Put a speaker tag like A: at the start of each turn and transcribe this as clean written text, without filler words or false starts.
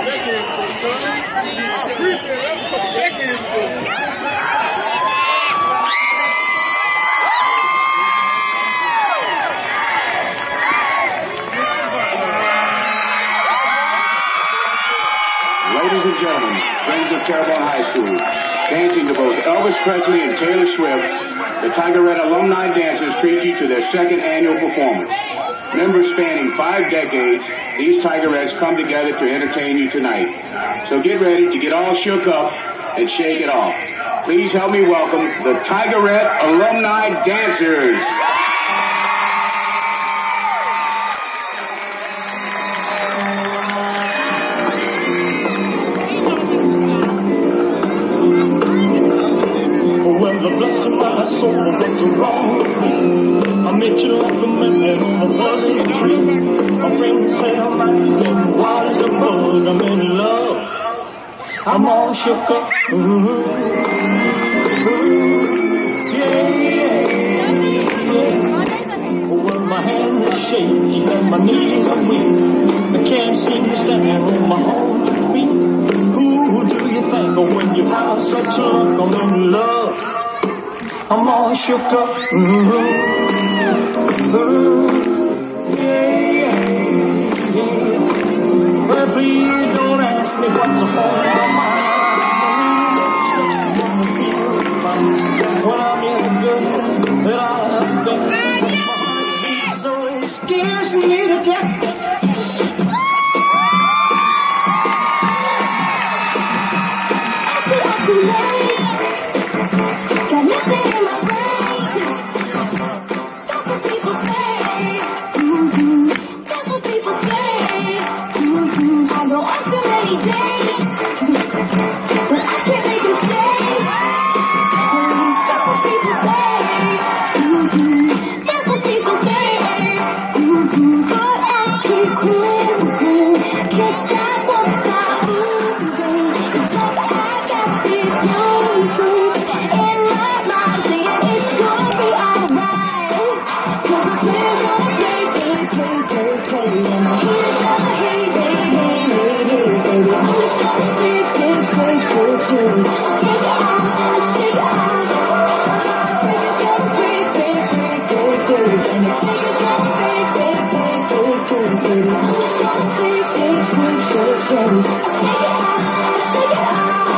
A: Ladies and gentlemen, friends of Terrebonne High School, dancing to both Elvis Presley and Taylor Swift, the Tigerette alumni dancers treat you to their second annual performance. Members spanning 5 decades, these Tigerettes come together to entertain you tonight. So get ready to get all shook up and shake it off. Please help me welcome the Tigerette alumni dancers.
B: My soul went wrong. I met you like a man on a buzzing tree. My friends say I'm out getting wild as a bug. I'm in love. I'm all shook up. Yeah. Well, my hand is shaky and my knees are weak. I can't seem to stand on my own feet. Who do you think of when you have such luck? I'm in love. I'm all shook up. Yeah. Well, please don't ask me what's the point of my when I'm in good that I have been. So it scares me to death.
C: Got nothing in my brain. That's what people say. That's what people say. I go on so many days, but I can't make you stay. That's what people say. That's what people say. Heart I keep closing. Can't stop, won't stop moving. It's like I got this losing. Shake it out.